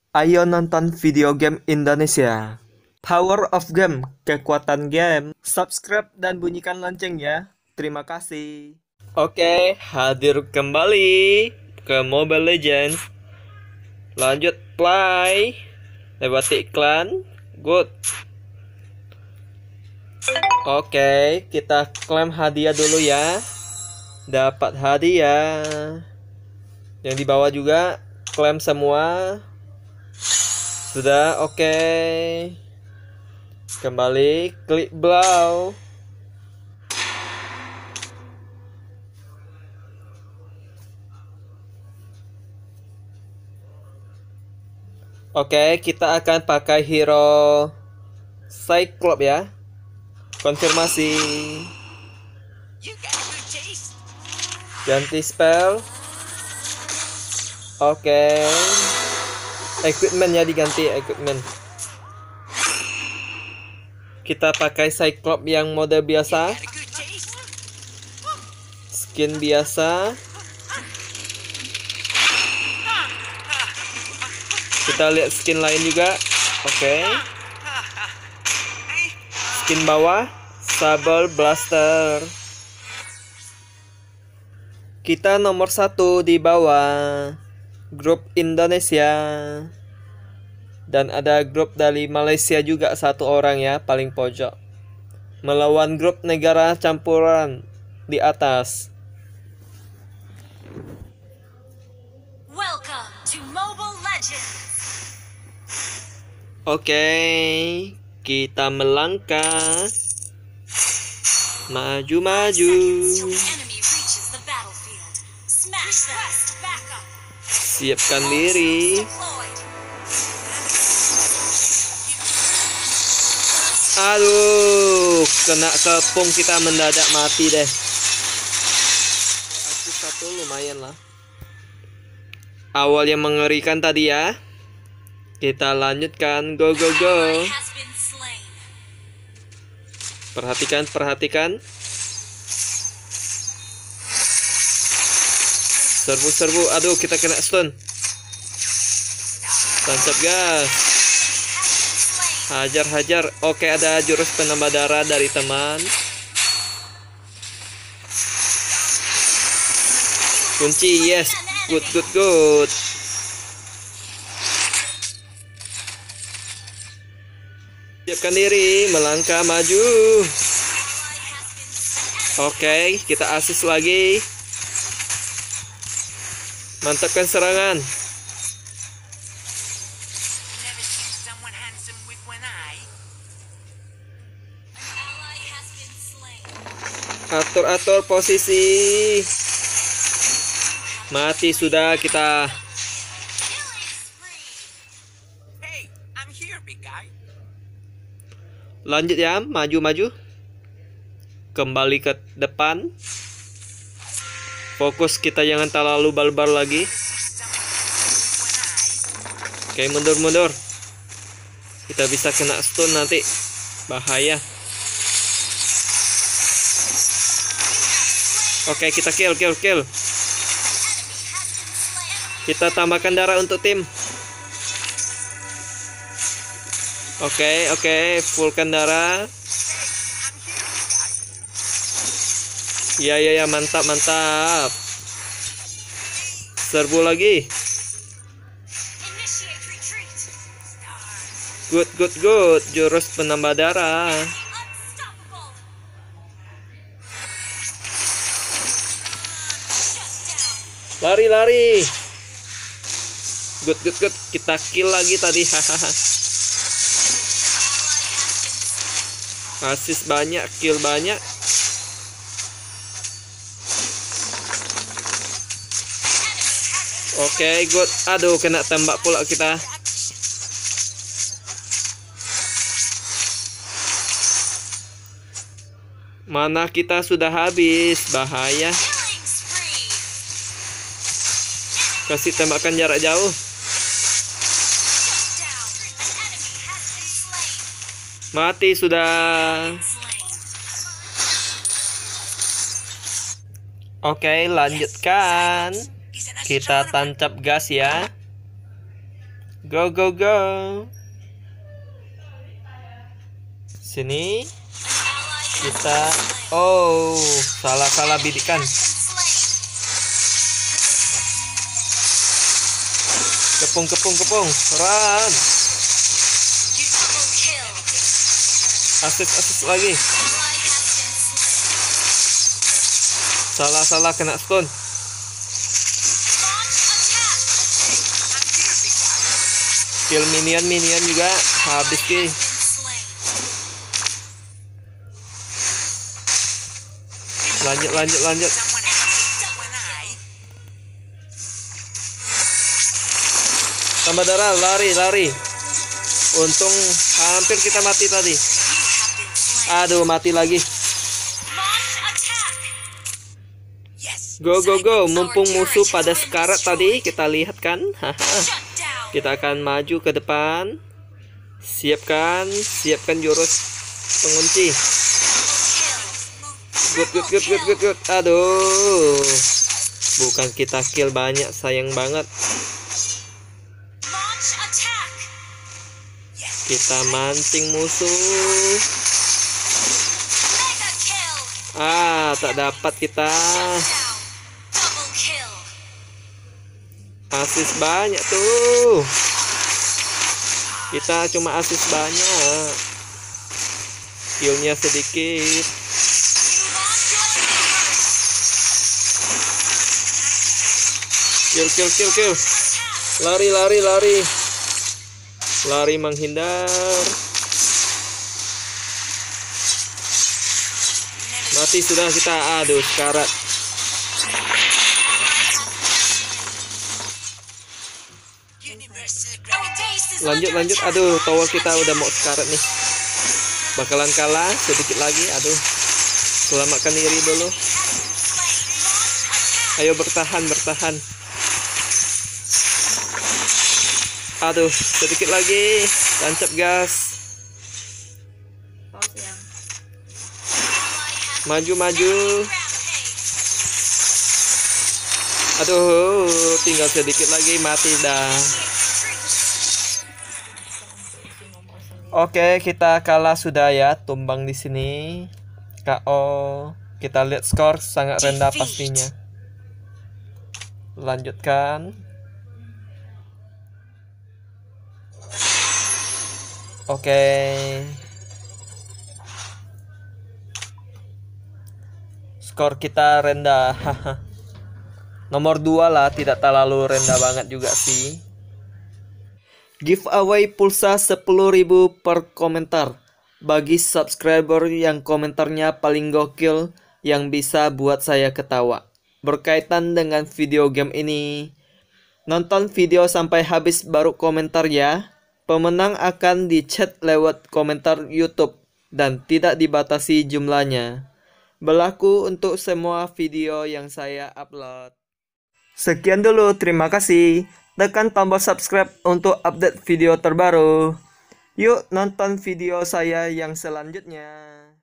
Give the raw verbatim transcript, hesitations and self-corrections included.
Ayo nonton video game Indonesia. Power of Game, kekuatan game. Subscribe dan bunyikan lonceng ya. Terima kasih. Oke, hadir kembali ke Mobile Legends. Lanjut play. Lewati iklan. Good. Oke, kita klaim hadiah dulu ya. Dapat hadiah. Yang di bawah juga klaim semua. Sudah, oke. Okay. Kembali klik blow. Oke, okay, kita akan pakai hero Cyclops ya. Konfirmasi. Ganti spell. Oke. Okay. Equipment ya, diganti equipment. Kita pakai Cyclops yang mode biasa. Skin biasa. Kita lihat skin lain juga. Oke. Okay. Skin bawah Saber Blaster. Kita nomor satu di bawah grup Indonesia. Dan ada grup dari Malaysia juga satu orang ya, paling pojok. Melawan grup negara campuran di atas. Welcome to Mobile Legends. Oke, kita melangkah. Maju-maju. Siapkan diri. Aduh, kena kepung kita, mendadak mati deh. Aku satu lumayan lah. Awal yang mengerikan tadi ya. Kita lanjutkan, go go go. Perhatikan, perhatikan. Serbu-serbu, aduh kita kena stun. Tancap gas. Hajar-hajar. Oke, ada jurus penambah darah dari teman. Kunci, yes. Good, good, good. Siapkan diri, melangkah maju. Oke, kita asis lagi. Mantapkan serangan. Atur-atur posisi. Mati sudah kita. Lanjut ya, maju-maju. Kembali ke depan. Fokus, kita jangan terlalu barbar lagi. Oke, mundur-mundur. Kita bisa kena stun nanti. Bahaya. Oke, kita kill, kill, kill. Kita tambahkan darah untuk tim. Oke, oke, fullkan darah. Ya, ya, ya, mantap, mantap. Serbu lagi. Good, good, good. Jurus penambah darah. Lari, lari. Good, good, good. Kita kill lagi tadi. Hahaha. Asis banyak, kill banyak. Oke, okay, good. Aduh, kena tembak pula kita. Mana kita sudah habis, bahaya. Kasih tembakan jarak jauh. Mati sudah. Oke, lanjutkan. Kita tancap gas ya. Go go go. Sini kita, oh salah salah bidikan. Kepung kepung kepung, run. Asis asis lagi. Salah salah kena stun. Kill minion minion juga habis ki. Lanjut lanjut lanjut. Tambah darah, lari lari. Untung hampir kita mati tadi. Aduh, mati lagi. Go go go. Mumpung musuh pada sekarat tadi, kita lihat kan. Kita akan maju ke depan. Siapkan, siapkan jurus pengunci. Good good good good good good. Aduh. Bukan kita kill banyak, sayang banget. Kita mancing musuh. Ah, tak dapat kita. Asis banyak tuh. Kita cuma asis banyak. Killnya sedikit. Kill kill kill kill. Lari lari lari. Lari menghindar. Mati sudah kita. Aduh, sekarat. Lanjut lanjut. Aduh, tower kita udah mau sekarat nih. Bakalan kalah sedikit lagi. Aduh, selamatkan diri dulu. Ayo bertahan bertahan. Aduh, sedikit lagi. Tancap gas. Maju maju. Aduh, tinggal sedikit lagi mati dah. Oke, kita kalah sudah ya, tumbang di sini. K O. Kita lihat skor sangat rendah pastinya. Lanjutkan. Oke. Skor kita rendah. Nomor dua lah, tidak terlalu rendah banget juga sih. Giveaway pulsa sepuluh ribu per komentar bagi subscriber yang komentarnya paling gokil yang bisa buat saya ketawa berkaitan dengan video game ini. Nonton video sampai habis baru komentar ya. Pemenang akan dicat lewat komentar YouTube dan tidak dibatasi jumlahnya. Berlaku untuk semua video yang saya upload. Sekian dulu, terima kasih. Tekan tombol subscribe untuk update video terbaru. Yuk nonton video saya yang selanjutnya.